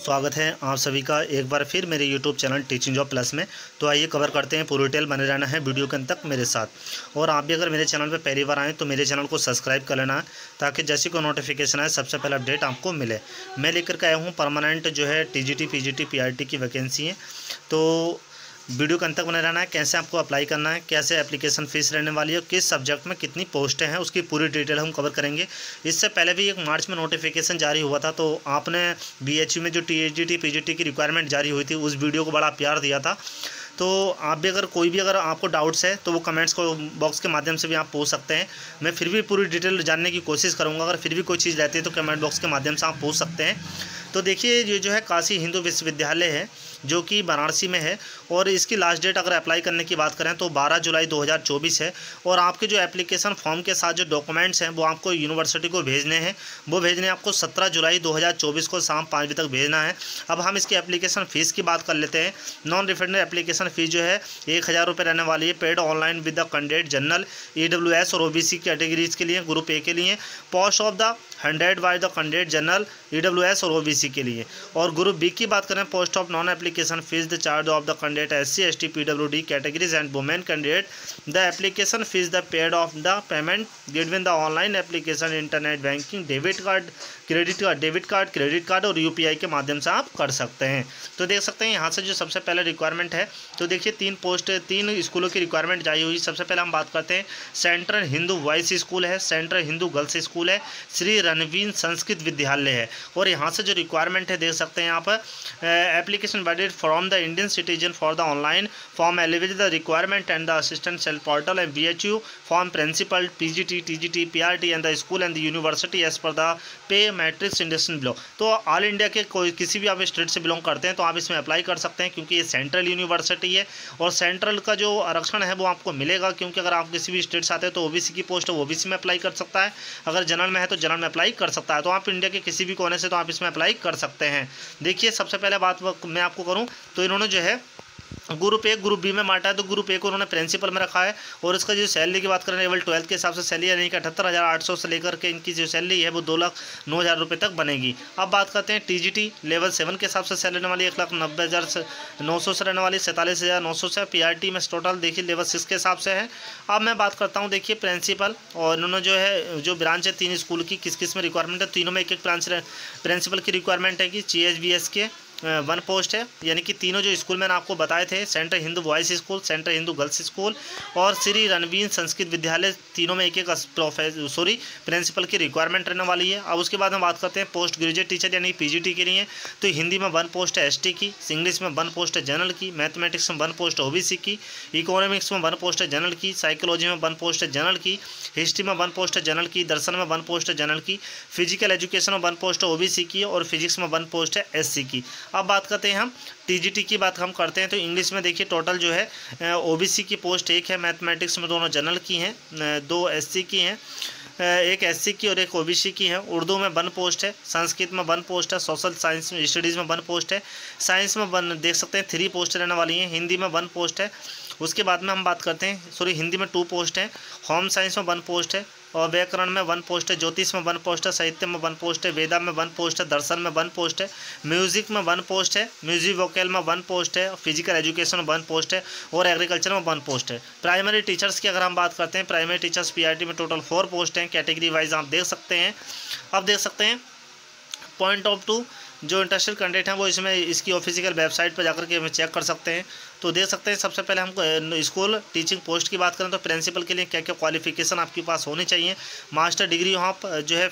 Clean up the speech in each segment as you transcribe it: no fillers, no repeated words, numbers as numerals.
स्वागत है आप सभी का एक बार फिर मेरे YouTube channel teaching job plus में। तो आइए कवर करते हैं, पूरी डिटेल बने रहना है वीडियो के अंत तक मेरे साथ। और आप भी अगर मेरे चैनल पर पहली बार आएँ तो मेरे चैनल को सब्सक्राइब कर लेना है, ताकि जैसी कोई नोटिफिकेशन आए सबसे पहले अपडेट आपको मिले। मैं लेकर के आया हूँ परमानेंट जो है TGT PGT PRT की वैकेंसी है। तो वीडियो के अंत तक बने रहना है। कैसे आपको अप्लाई करना है, कैसे एप्लीकेशन फ़ीस रहने वाली है, किस सब्जेक्ट में कितनी पोस्टें हैं, उसकी पूरी डिटेल हम कवर करेंगे। इससे पहले भी एक मार्च में नोटिफिकेशन जारी हुआ था, तो आपने BHU में जो TGT PGT की रिक्वायरमेंट जारी हुई थी उस वीडियो को बड़ा प्यार दिया था। तो आप भी अगर आपको डाउट्स है तो वो कमेंट्स को बॉक्स के माध्यम से भी आप पूछ सकते हैं। मैं फिर भी पूरी डिटेल जानने की कोशिश करूंगा। अगर फिर भी कोई चीज़ रहती है तो कमेंट बॉक्स के माध्यम से आप पूछ सकते हैं। तो देखिए, ये जो है काशी हिंदू विश्वविद्यालय है जो कि वाराणसी में है, और इसकी लास्ट डेट अगर अप्लाई करने की बात करें तो 12 जुलाई 2024 है। और आपके जो एप्लीकेशन फॉर्म के साथ जो डॉक्यूमेंट्स हैं वो आपको यूनिवर्सिटी को भेजने हैं। वो भेजने आपको 17 जुलाई 2024 को शाम 5 बजे तक भेजना है। अब हम इसकी एप्लीकेशन फ़ीस की बात कर लेते हैं। नॉन रिफंडेबल एप्लीकेशन फ़ीस जो है 1000 रुपये रहने वाली है। Paid online with the candidate general EWS और OBC कैटेगरीज के लिए, ग्रुप ए के लिए। Post of the 100 by the candidate general EWS और OBC के लिए। और ग्रुप बी की बात करें, post of non application fees the charge of the candidate SC ST PWD categories and women candidate the application fees the paid of the payment given the online application internet banking debit card credit card और UPI के माध्यम से आप कर सकते हैं। तो देख सकते हैं यहाँ से जो सबसे पहले रिक्वायरमेंट है, तो देखिए तीन स्कूलों की रिक्वायरमेंट जारी हुई। सबसे पहले हम बात करते हैं सेंट्रल हिंदू बॉयज़ स्कूल है, सेंट्रल हिंदू गर्ल्स स्कूल है, श्री रणवीर संस्कृत विद्यालय है। और यहाँ से जो रिक्वायरमेंट है देख सकते हैं यहाँ पर, application valid from the Indian citizen for the online form eligible the requirement and the assistant self portal and BHU form principal PGT TGT PRT and the school and the university age per the pay matrix industry belong. तो all India के कोई किसी भी आप state से belong करते हैं तो आप इसमें अप्लाई कर सकते हैं, क्योंकि ये सेंट्रल यूनिवर्सिटी है और सेंट्रल का जो आरक्षण है वो आपको मिलेगा। क्योंकि अगर आप किसी भी स्टेट से आते हैं तो OBC की पोस्ट है वो OBC में अप्लाई कर सकता है, अगर जनरल में है तो जनरल में अप्लाई कर सकता है। तो आप इंडिया के किसी भी कोने से तो आप इसमें अप्लाई कर सकते हैं। देखिए, सबसे पहले बात मैं आपको करूँ तो इन्होंने जो है ग्रुप ए ग्रुप बी में बांटा है। तो ग्रुप ए को उन्होंने प्रिंसिपल में रखा है, और इसका जो सैलरी की बात करें लेवल 12 के हिसाब से सैलरी यानी कि 78,800 से लेकर के इनकी जो सैलरी है वो 2,09,000 रुपये तक बनेगी। अब बात करते हैं TGT लेवल 7 के हिसाब से सैलरी रहने वाली 1,90,900 से रहने वाली 47,900 से। PRT में टोटल देखिए लेवल 6 के हिसाब से है। अब मैं बात करता हूँ, देखिए प्रिंसिपल, और इन्होंने जो है जो ब्रांच है 3 स्कूल की, किस किस में रिक्वायरमेंट है, तीनों में एक ब्रांच प्रिंसिपल की रिक्वायरमेंट है कि CHBS के 1 पोस्ट है। यानी कि तीनों जो स्कूल मैंने आपको बताए थे, central Hindu boys school, central Hindu girls school और श्री रणवीर संस्कृत विद्यालय, तीनों में एक प्रिंसिपल की रिक्वायरमेंट रहने वाली है। अब उसके बाद हम बात करते हैं पोस्ट ग्रेजुएट टीचर यानी PGT के लिए। तो हिंदी में 1 पोस्ट है ST की, इंग्लिश में 1 पोस्ट है जनरल की, मैथमेटिक्स में 1 पोस्ट है OBC की, इकोनॉमिक्स में 1 पोस्ट है जनरल की, साइकोलॉजी में 1 पोस्ट है जनरल की, हिस्ट्री में 1 पोस्ट है जनरल की, दर्शन में 1 पोस्ट है जनरल की, फिजिकल एजुकेशन में 1 पोस्ट है OBC की, और फिजिक्स में 1 पोस्ट है SC की। अब बात करते हैं हम TGT की बात हम करते हैं। तो इंग्लिश में देखिए टोटल जो है OBC की पोस्ट 1 है, मैथमेटिक्स में दोनों जनरल की हैं, 2 SC की हैं, 1 SC की और 1 OBC की है। उर्दू में 1 पोस्ट है, संस्कृत में 1 पोस्ट है, सोशल साइंस में स्टडीज़ में 1 पोस्ट है, साइंस में 1 देख सकते हैं 3 पोस्ट रहने वाली हैं, हिंदी में 1 पोस्ट है। उसके बाद में हम बात करते हैं, हिंदी में 2 पोस्ट है, होम साइंस में 1 पोस्ट है, और व्याकरण में 1 पोस्ट है, ज्योतिष में 1 पोस्ट है, साहित्य में 1 पोस्ट है, वेदा में 1 पोस्ट है, दर्शन में 1 पोस्ट है, म्यूजिक में 1 पोस्ट है, म्यूजिक वोकल में 1 पोस्ट है, फिजिकल एजुकेशन में 1 पोस्ट है, और एग्रीकल्चर में 1 पोस्ट है। प्राइमरी टीचर्स की अगर हम बात करते हैं, प्राइमरी टीचर्स PRT में टोटल 4 पोस्ट हैं, कैटेगरी वाइज आप देख सकते हैं। अब देख सकते हैं पॉइंट ऑफ टू जो इंटरेस्टेड कैंडिडेट हैं वो इसमें इसकी ऑफिशियल वेबसाइट पर जाकर के हमें चेक कर सकते हैं। तो देख सकते हैं सबसे पहले हमको स्कूल टीचिंग पोस्ट की बात करें तो प्रिंसिपल के लिए क्या क्या क्वालिफिकेशन आपके पास होनी चाहिए। मास्टर डिग्री वहाँ पर जो है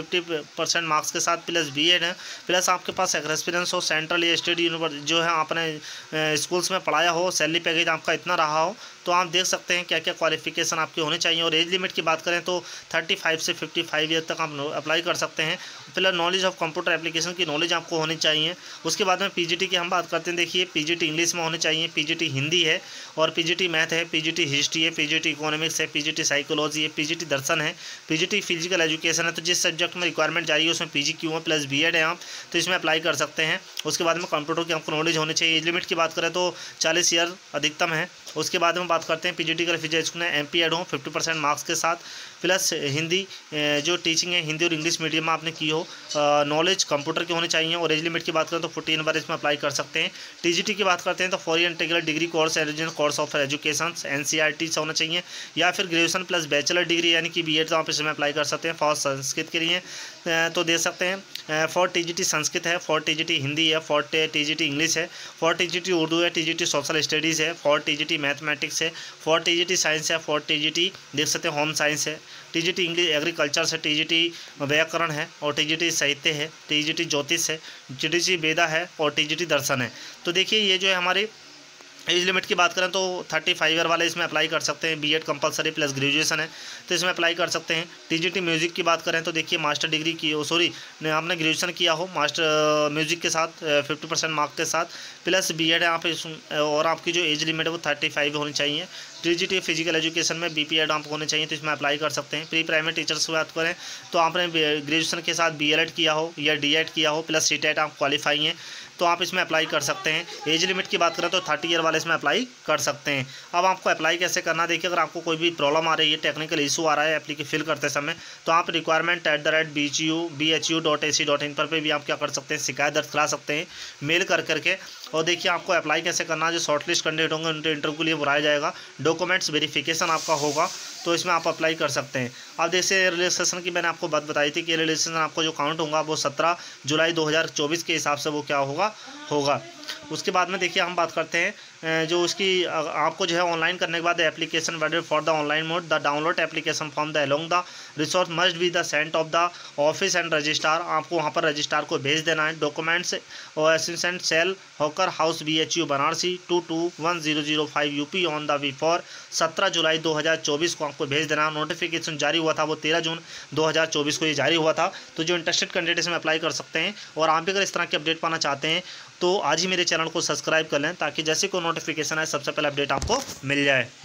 50% मार्क्स के साथ प्लस BEd है, प्लस आपके पास एक्सपीरियंस हो, सेंट्रल या स्टेट यूनिवर्सिटी जो है आपने स्कूल्स में पढ़ाया हो, सैलरी पैकेज आपका इतना रहा हो। तो आप देख सकते हैं क्या क्या क्वालिफिकेशन आपके होने चाहिए। और एज लिमिट की बात करें तो 35 से 55 ईयर तक आप अप्लाई कर सकते हैं। फिलहाल नॉलेज ऑफ कंप्यूटर एप्लीकेशन की नॉलेज आपको होनी चाहिए। उसके बाद में PGT की हम बात करते हैं, देखिए PGT इंग्लिश में होनी चाहिए, PGT हिंदी है, और PGT मैथ है, PGT हिस्ट्री है, PGT इकोनॉमिक्स है, PGT साइकोलॉजी है, PGT दर्शन है, PGT फिजिकल एजुकेशन है। तो जिस सब्जेक्ट में रिक्वायरमेंट जारी है उसमें PGQ है प्लस BEd है आप, तो इसमें अप्लाई कर सकते हैं। उसके बाद में कंप्यूटर की आपको नॉलेज होनी चाहिए। एज लिमिट की बात करें तो 40 ईयर अधिकतम है। उसके बाद में बात करते हैं पीजीटी का रेफ्रिजरेशन है एमपी ऐड हो 50% मार्क्स के साथ, प्लस हिंदी जो टीचिंग है हिंदी और इंग्लिश मीडियम में आपने की हो, नॉलेज कंप्यूटर की होनी चाहिए। और एज लिमिट की बात करें तो 14 बार इसमें अप्लाई कर सकते हैं। टीजीटी की बात करते हैं तो 4 year integral degree course eligible course of education NCERT से होना चाहिए, या फिर ग्रेजुएशन प्लस बैचलर डिग्री यानी कि बीएड तो आप इसमें अप्लाई कर सकते हैं। फॉर संस्कृत के लिए तो दे सकते हैं, फॉर टीजीटी संस्कृत है, फॉर टीजीटी हिंदी है, फॉर टीजीटी इंग्लिश है, फॉर टीजीटी उर्दू है, टीजीटी सोशल स्टडीज़ है, फॉर टीजीटी मैथमेटिक्स है, फॉर टीजीटी साइंस है, फॉर टीजीटी देख सकते हैं होम साइंस है, टीजीटी इंग्लिश एग्रीकल्चर से, टीजीटी व्याकरण है और टीजीटी साहित्य है, टीजीटी ज्योतिष है, टीजीटी वेदा है और टीजीटी दर्शन है। तो देखिए ये जो है हमारे एज लिमिट की बात करें तो 35 ईयर वाले इसमें अप्लाई कर सकते हैं। बीएड कंपलसरी प्लस ग्रेजुएशन है तो इसमें अप्लाई कर सकते हैं। टीजीटी म्यूज़िक की बात करें तो देखिए मास्टर डिग्री की आपने ग्रेजुएशन किया हो मास्टर म्यूज़िक के साथ 50% मार्क के साथ, प्लस बीएड है आप और आपकी जो एज लिमिट है वो 35 होनी चाहिए। टीजीटी फिजिकल एजुकेशन में बीपीएड आप होने चाहिए तो इसमें अप्लाई कर सकते हैं। प्री प्राइमरी टीचर्स की बात करें तो आपने ग्रेजुएशन के साथ बीएलएड किया हो या डीएड किया हो प्लस सीटेट आप क्वालिफाई हैं तो आप इसमें अप्लाई कर सकते हैं। एज लिमिट की बात करें तो 30 ईयर वाले इसमें अप्लाई कर सकते हैं। अब आपको अप्लाई कैसे करना, देखिए अगर आपको कोई भी प्रॉब्लम आ रही है, टेक्निकल इशू आ रहा है एप्लीकेशन फिल करते समय, तो आप requirement@bhu.ac.in पर भी आप क्या कर सकते हैं, शिकायत दर्ज करा सकते हैं मेल करके। और देखिए आपको अप्लाई कैसे करना है, जो शॉर्टलिस्ट कैंडिडेट होंगे उनके इंटरव्यू के लिए बुलाया जाएगा, डॉक्यूमेंट्स वेरिफिकेशन आपका होगा तो इसमें आप अप्लाई कर सकते हैं। अब जैसे रिलैक्सेशन की मैंने आपको बात बताई थी कि रिलैक्सेशन आपको जो काउंट होगा वो 17 जुलाई 2024 के हिसाब से वो क्या होगा। उसके बाद में देखिए हम बात करते हैं जो उसकी आपको जो है ऑनलाइन करने के बाद application weighted for the online mode, the download application form the along the resource must be the sent of the office and registrar, आपको वहाँ पर रजिस्ट्रार को भेज देना है। डॉक्यूमेंट्स और assistant cell hawker house BHU Banarasi 221005 UP on the before 17 July 2024 को आपको भेज देना। नोटिफिकेशन जारी हुआ था वो 13 जून 2024 को ये जारी हुआ था। तो जो इंटरेस्टेड कैंडिडेट इसमें अप्लाई कर सकते हैं। और आप भी अगर इस तरह की अपडेट पाना चाहते हैं तो आज ही मेरे चैनल को सब्सक्राइब कर लें ताकि जैसे कोई नोटिफिकेशन आए सबसे पहले अपडेट आपको मिल जाए।